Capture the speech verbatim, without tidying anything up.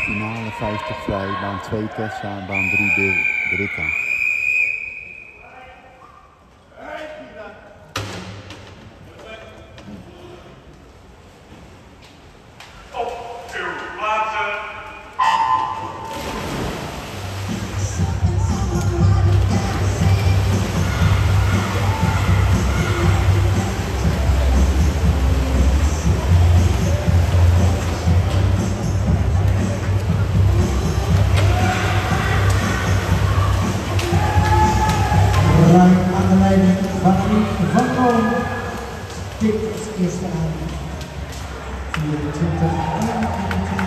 finale vijftig vrij, baan twee Tessa, baan drie Britta. Aan de leiding van Aniek van Koon. Dit is eerste aan. vierentwintig.